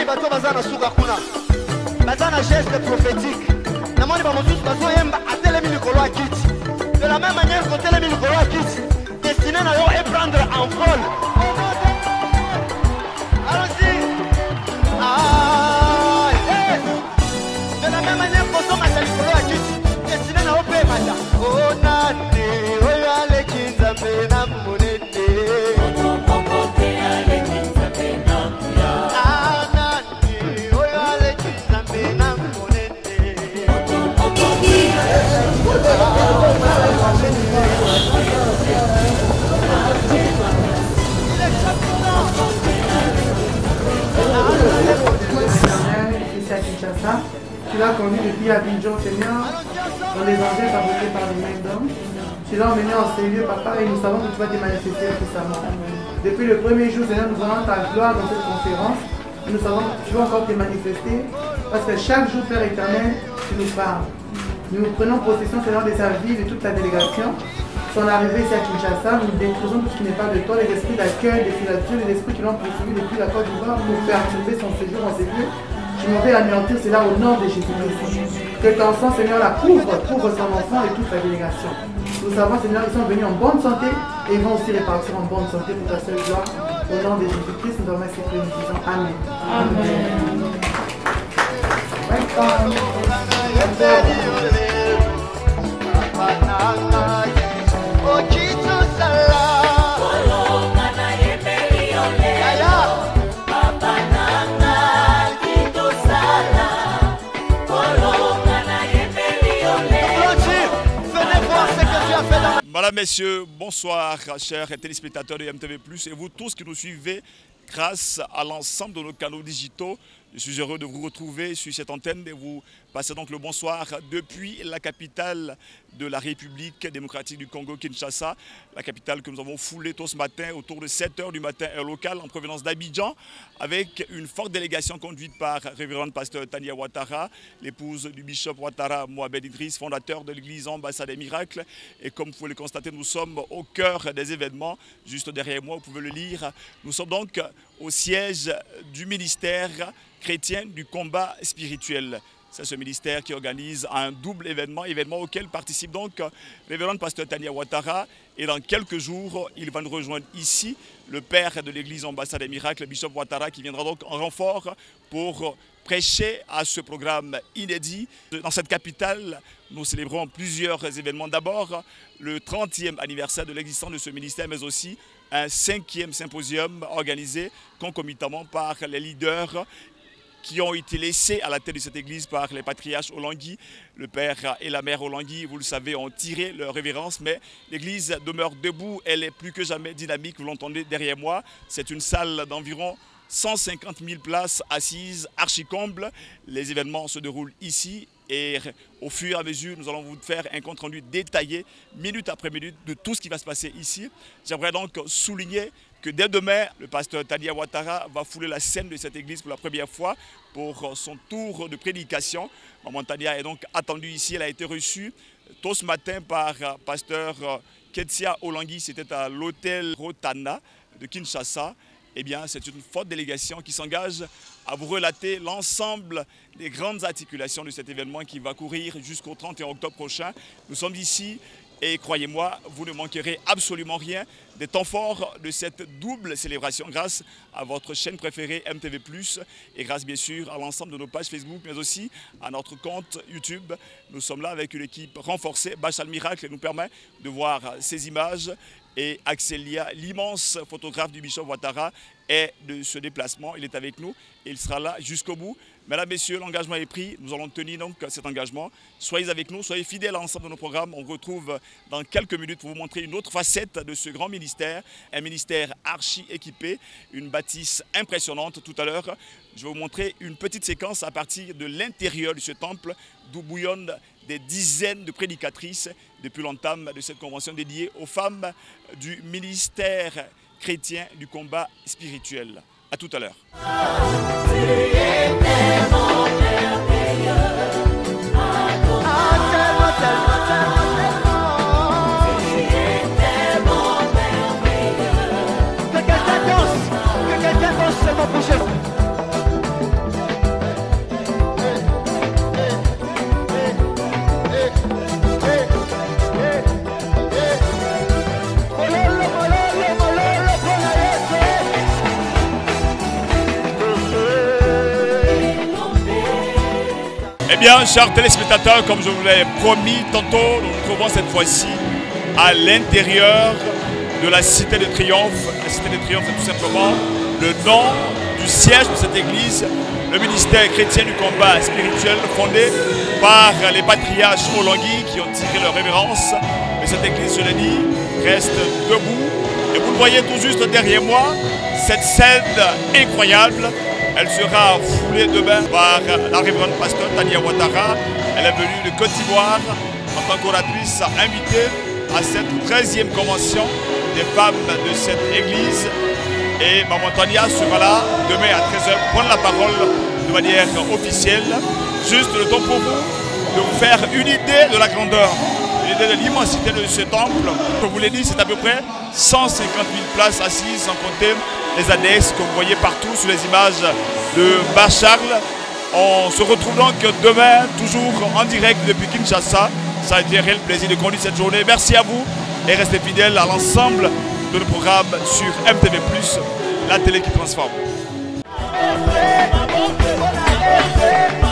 bato bazana suka kuna bazana geste prophétique namoni bamosusu bazoyemba atelemi likolo ya kiti de la même manière kotelemi likolo ya kiti destiné na yo et prendre en vol. Allons-y. Ah, yes. De la même manière kosonga sa likolo ya kiti destiné na yo pe mata oh nane oyo aleki nzambe na monene Tu l'as conduit depuis Abidjan, Seigneur, dans les engins fabriqués par les mains d'hommes. Tu l'as emmené en ces lieux, Papa, et nous savons que tu vas te manifester puissamment. Depuis le premier jour, Seigneur, nous voyons ta gloire dans cette conférence. Et nous savons que tu vas encore te manifester, parce que chaque jour, Père éternel, tu nous parles. Nous prenons possession, Seigneur, de sa vie, de toute ta délégation. Son arrivée ici à Kinshasa, nous détruisons tout ce qui n'est pas de toi, les esprits d'accueil, des filatures, les esprits qui l'ont poursuivi depuis la Côte d'Ivoire pour perturber son séjour en ces lieux. Je m'en vais anéantir cela au nom de Jésus-Christ. Que ton sang, Seigneur, la couvre son enfant et toute sa délégation. Nous savons, Seigneur, ils sont venus en bonne santé et ils vont aussi repartir en bonne santé pour ta seule gloire. Au nom de Jésus-Christ, nous avons ainsi prié, nous disons Amen. Amen. Madame, messieurs, bonsoir, chers téléspectateurs de MTV+, et vous tous qui nous suivez grâce à l'ensemble de nos canaux digitaux. Je suis heureux de vous retrouver sur cette antenne et vous passer donc le bonsoir depuis la capitale de la République démocratique du Congo, Kinshasa, la capitale que nous avons foulée tôt ce matin, autour de 7 h du matin, heure locale, en provenance d'Abidjan, avec une forte délégation conduite par révérende pasteur Tania Ouattara, l'épouse du bishop Ouattara, Mohamed Idriss, fondateur de l'église Ambassade des Miracles. Et comme vous pouvez le constater, nous sommes au cœur des événements, juste derrière moi, vous pouvez le lire. Nous sommes donc au siège du ministère chrétien du combat spirituel. C'est ce ministère qui organise un double événement auquel participe donc révérende pasteur Tania Ouattara. Et dans quelques jours, il va nous rejoindre ici, le père de l'église Ambassade des Miracles, bishop Ouattara, qui viendra donc en renfort pour prêcher à ce programme inédit. Dans cette capitale, nous célébrons plusieurs événements. D'abord, le 30e anniversaire de l'existence de ce ministère, mais aussi un 5e symposium organisé concomitamment par les leaders qui ont été laissés à la tête de cette église par les patriarches Olangui. Le père et la mère Olangui, vous le savez, ont tiré leur révérence, mais l'église demeure debout, elle est plus que jamais dynamique, vous l'entendez derrière moi. C'est une salle d'environ 150 000 places assises, archi-comble. Les événements se déroulent ici et au fur et à mesure, nous allons vous faire un compte-rendu détaillé, minute après minute, de tout ce qui va se passer ici. J'aimerais donc souligner que dès demain, le pasteur Tania Ouattara va fouler la scène de cette église pour la première fois pour son tour de prédication. Maman Tania est donc attendue ici, elle a été reçue tôt ce matin par pasteur Ketsia Olangui, c'était à l'hôtel Rotana de Kinshasa. Eh bien, c'est une forte délégation qui s'engage à vous relater l'ensemble des grandes articulations de cet événement qui va courir jusqu'au 31 octobre prochain. Nous sommes ici et croyez-moi, vous ne manquerez absolument rien des temps forts de cette double célébration grâce à votre chaîne préférée MTV+, et grâce bien sûr à l'ensemble de nos pages Facebook, mais aussi à notre compte YouTube. Nous sommes là avec une équipe renforcée. Bachal Miracle nous permet de voir ces images. Et Axelia, l'immense photographe du bishop Ouattara, est de ce déplacement. Il est avec nous et il sera là jusqu'au bout. Mesdames, Messieurs, l'engagement est pris. Nous allons tenir donc cet engagement. Soyez avec nous, soyez fidèles à l'ensemble de nos programmes. On retrouve dans quelques minutes pour vous montrer une autre facette de ce grand ministère. Un ministère archi équipé, une bâtisse impressionnante. Tout à l'heure, je vais vous montrer une petite séquence à partir de l'intérieur de ce temple d'où bouillonnent des dizaines de prédicatrices depuis l'entame de cette convention dédiée aux femmes du ministère chrétien du combat spirituel. À tout à l'heure. Eh bien, chers téléspectateurs, comme je vous l'ai promis tantôt, nous nous trouvons cette fois-ci à l'intérieur de la Cité de Triomphe. La Cité de Triomphe, c'est tout simplement le nom du siège de cette église, le ministère chrétien du combat spirituel fondé par les patriarches Olangui qui ont tiré leur révérence. Mais cette église, je l'ai dit, reste debout. Et vous le voyez tout juste derrière moi, cette scène incroyable. Elle sera foulée demain par la révérende pasteur Tania Ouattara. Elle est venue de Côte d'Ivoire en tant qu'oratrice invitée à cette 13e convention des femmes de cette église. Et Maman Tania sera là demain à 13h pour prendre la parole de manière officielle. Juste le temps pour vous de vous faire une idée de la grandeur, une idée de l'immensité de ce temple. Comme je vous l'ai dit, c'est à peu près 150 000 places assises, sans compter les annexes que vous voyez partout sur les images de Bar-Charles. On se retrouve donc demain, toujours en direct depuis Kinshasa. Ça a été un réel plaisir de conduire cette journée. Merci à vous et restez fidèles à l'ensemble de nos programmes sur MTV+, la télé qui transforme.